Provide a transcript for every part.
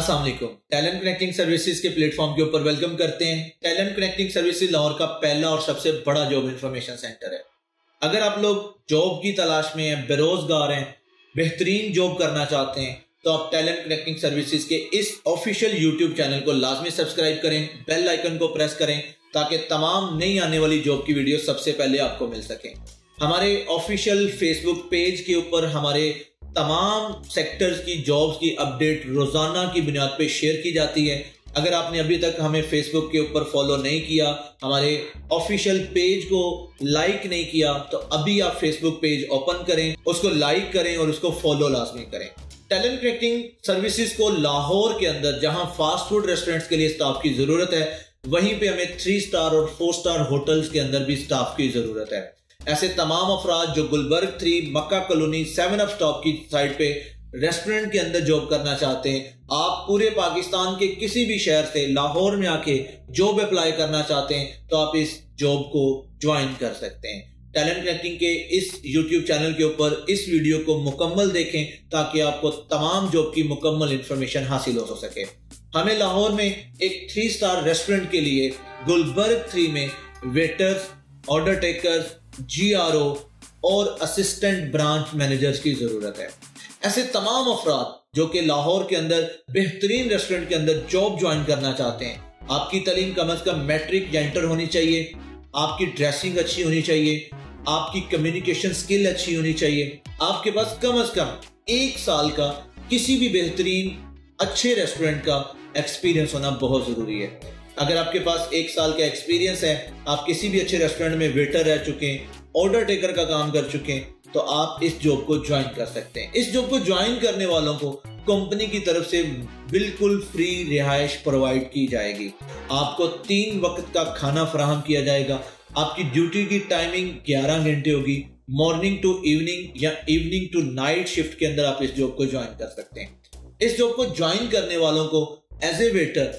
अस्सलाम वालेकुम। Talent connecting services के प्लेटफॉर्म के ऊपर वेलकम करते हैं। टैलेंट कनेक्टिंग सर्विसेज लाहौर का पहला और सबसे बड़ा जॉब इंफॉर्मेशन सेंटर है। अगर आप लोग जॉब की तलाश में हैं, बेरोजगार हैं, बेहतरीन जॉब करना चाहते हैं, तो आप टैलेंट कनेक्टिंग सर्विसेज के इस ऑफिशियल यूट्यूब चैनल को लाजमी सब्सक्राइब करें, बेल आइकन को प्रेस करें ताकि तमाम नई आने वाली जॉब की वीडियो सबसे पहले आपको मिल सके। हमारे ऑफिशियल फेसबुक पेज के ऊपर हमारे तमाम सेक्टर्स की जॉब्स की अपडेट रोजाना की बुनियाद पे शेयर की जाती है। अगर आपने अभी तक हमें फेसबुक के ऊपर फॉलो नहीं किया, हमारे ऑफिशियल पेज को लाइक नहीं किया, तो अभी आप फेसबुक पेज ओपन करें, उसको लाइक करें और उसको फॉलो लाजमी करें। टैलेंट कनेक्टिंग सर्विसेज को लाहौर के अंदर जहां फास्ट फूड रेस्टोरेंट्स के लिए स्टाफ की जरूरत है, वहीं पे हमें 3 स्टार और 4 स्टार होटल्स के अंदर भी स्टाफ की जरूरत है। ऐसे तमाम अफराद जो Gulberg 3, Makkah colony, 7 up stop की साइड पे रेस्टोरेंट के अंदर जॉब करना चाहते हैं, आप पूरे पाकिस्तान के किसी भी शहर से लाहौर में आके जॉब अप्लाई करना चाहते हैं, तो आप इस जॉब को ज्वाइन कर सकते हैं। टैलेंट कनेक्टिंग के इस यूट्यूब चैनल के ऊपर इस वीडियो को मुकम्मल देखें ताकि आपको तमाम जॉब की मुकम्मल इंफॉर्मेशन हासिल हो सके। हमें लाहौर में एक 3 स्टार रेस्टोरेंट के लिए गुलबर्ग 3 में वेटर्स, ऑर्डर टेकर्स, GRO और असिस्टेंट ब्रांच मैनेजर्स की जरूरत है। ऐसे तमाम अफराद जो कि लाहौर के अंदर बेहतरीन रेस्टोरेंट के अंदर जॉब ज्वाइन करना चाहते हैं। आपकी तालीम कम से कम मैट्रिक या इंटर होनी चाहिए, आपकी ड्रेसिंग अच्छी होनी चाहिए, आपकी कम्युनिकेशन स्किल अच्छी होनी चाहिए, आपके पास कम से कम 1 साल का किसी भी बेहतरीन अच्छे रेस्टोरेंट का एक्सपीरियंस होना बहुत जरूरी है। अगर आपके पास 1 साल का एक्सपीरियंस है, आप किसी भी अच्छे रेस्टोरेंट में वेटर रह चुके हैं, ऑर्डर टेकर का काम कर चुके हैं, तो आप इस जॉब को ज्वाइन कर सकते हैं। इस जॉब को ज्वाइन करने वालों को कंपनी की तरफ से बिल्कुल फ्री रिहाइश प्रोवाइड की जाएगी। आपको 3 वक्त का खाना फराहम किया जाएगा। आपकी ड्यूटी की टाइमिंग 11 घंटे होगी। मॉर्निंग टू इवनिंग या इवनिंग टू नाइट शिफ्ट के अंदर आप इस जॉब को ज्वाइन कर सकते हैं। इस जॉब को ज्वाइन करने वालों को एज ए वेटर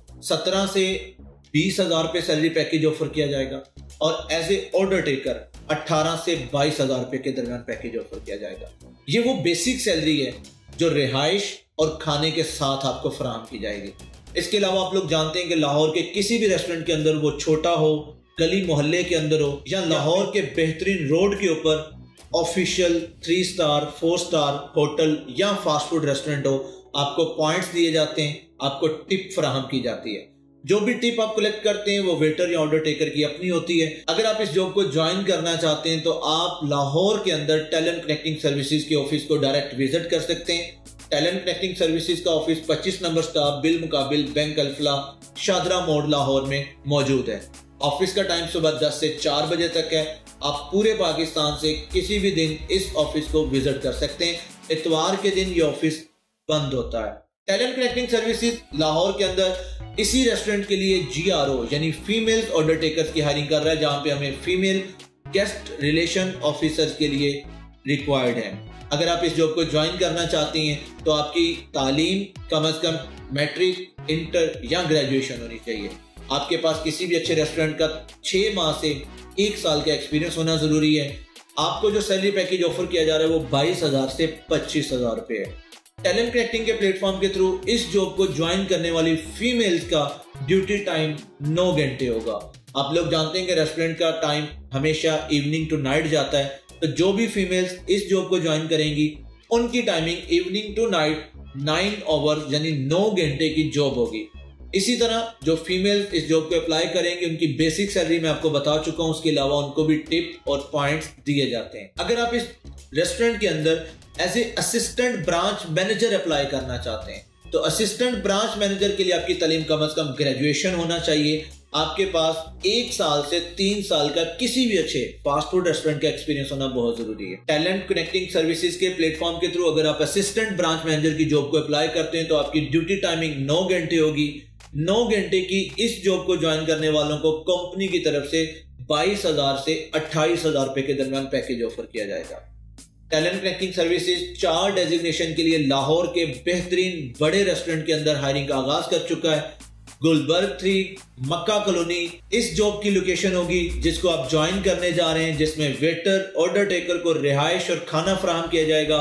17 से 20 हजार रुपए सैलरी पैकेज ऑफर किया जाएगा और एज ए ऑर्डर टेकर 18 से 22 हजार रुपए के दरमियान पैकेज ऑफर किया जाएगा। ये वो बेसिक सैलरी है जो रिहाइश और खाने के साथ आपको फराहम की जाएगी। इसके अलावा आप लोग जानते हैं कि लाहौर के किसी भी रेस्टोरेंट के अंदर, वो छोटा हो, गली मोहल्ले के अंदर हो या लाहौर के बेहतरीन रोड के ऊपर ऑफिशियल 3 स्टार 4 स्टार होटल या फास्ट फूड रेस्टोरेंट हो, आपको पॉइंट्स दिए जाते हैं, आपको टिप फराहम की जाती है। जो भी टिप आप कलेक्ट करते हैं वो वेटर या ऑर्डर टेकर की अपनी होती है। अगर आप इस जॉब को ज्वाइन करना चाहते हैं तो आप लाहौर के अंदर टैलेंट कनेक्टिंग सर्विसेज के ऑफिस को डायरेक्ट विजिट कर सकते हैं। टैलेंट कनेक्टिंग सर्विसेज का ऑफिस 25 नंबर स्टाफ बिल मुकाबिल बैंक अल्फला शादरा मोड़ लाहौर में मौजूद है। ऑफिस का टाइम सुबह 10 से 4 बजे तक है। आप पूरे पाकिस्तान से किसी भी दिन इस ऑफिस को विजिट कर सकते हैं। इतवार के दिन ये ऑफिस बंद होता है। टैलेंट कनेक्टिंग सर्विसेज लाहौर के अंदर इसी रेस्टोरेंट के लिए GRO यानी फीमेल ऑर्डर टेकर्स की हायरिंग कर रहा है, जहां पे हमें फीमेल गेस्ट रिलेशन ऑफिसर्स के लिए रिक्वायर्ड है। अगर आप इस जॉब को ज्वाइन करना चाहते हैं तो आपकी तालीम कम से कम मैट्रिक, इंटर या ग्रेजुएशन होनी चाहिए। आपके पास किसी भी अच्छे रेस्टोरेंट का 6 माह से 1 साल का एक्सपीरियंस होना जरूरी है। आपको जो सैलरी पैकेज ऑफर किया जा रहा है वो 22 हजार से 25 हजार रुपए है। टैलेंट कनेक्टिंग के प्लेटफॉर्म के थ्रू इस जॉब को ज्वाइन करने वाली फीमेल्स का ड्यूटी टाइम 9 घंटे होगा। आप लोग जानते हैं कि रेस्टोरेंट का टाइम हमेशा इवनिंग टू नाइट जाता है, तो जो भी फीमेल्स इस जॉब को ज्वाइन करेंगी उनकी timing evening to night 9 hours यानी 9 घंटे की जॉब होगी। इसी तरह जो फीमेल्स इस जॉब को अप्लाई करेंगे उनकी बेसिक सैलरी मैं आपको बता चुका हूं, उसके अलावा उनको भी टिप और पॉइंट्स दिए जाते हैं। अगर आप इस रेस्टोरेंट के अंदर as a assistant branch manager apply करना चाहते हैं तो असिस्टेंट ब्रांच मैनेजर के लिए आपकी तालीम कम से कम ग्रेजुएशन होना चाहिए। आपके पास 1 साल से 3 साल का किसी भी अच्छे फास्ट फूड रेस्टोरेंट का एक्सपीरियंस होना बहुत जरूरी है। टैलेंट कनेक्टिंग सर्विसेज के प्लेटफॉर्म के थ्रू अगर आप असिस्टेंट ब्रांच मैनेजर की जॉब को अप्लाई करते हैं तो आपकी ड्यूटी टाइमिंग 9 घंटे होगी। 9 घंटे की इस जॉब को ज्वाइन करने वालों को कंपनी की तरफ से 22 हजार से 28 हजार रुपए के दरमियान पैकेज ऑफर किया जाएगा। टैलेंट कनेक्टिंग सर्विसेज 4 डेजिग्नेशन के लिए लाहौर के बेहतरीन बड़े रेस्टोरेंट के अंदर हायरिंग का आगाज कर चुका है। गुलबर्ग 3, मक्का कॉलोनी इस जॉब की लोकेशन होगी जिसको आप ज्वाइन करने जा रहे हैं, जिसमें वेटर, ऑर्डर टेकर को रिहाइश और खाना फराहम किया जाएगा।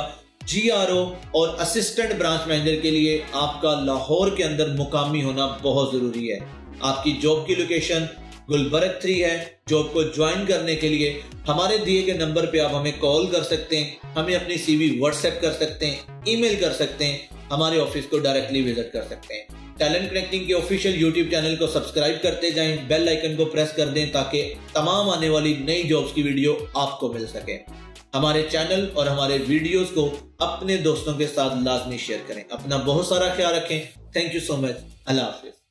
GRO और असिस्टेंट ब्रांच मैनेजर के लिए आपका लाहौर के अंदर मुकामी होना बहुत जरूरी है। आपकी जॉब की लोकेशन गुलबर्ग 3 है। जॉब को ज्वाइन करने के लिए हमारे दिए गए नंबर पे आप हमें कॉल कर सकते हैं, हमें अपनी CV व्हाट्सएप कर सकते हैं, ईमेल कर सकते हैं, हमारे ऑफिस को डायरेक्टली विजिट कर सकते हैं। टैलेंट कनेक्टिंग के ऑफिशियल YouTube चैनल को सब्सक्राइब करते जाएं, बेल आइकन को प्रेस कर दें ताकि तमाम आने वाली नई जॉब्स की वीडियो आपको मिल सके। हमारे चैनल और हमारे वीडियोस को अपने दोस्तों के साथ लाजमी शेयर करें। अपना बहुत सारा ख्याल रखें। Thank you so much. अल्लाह हाफिज।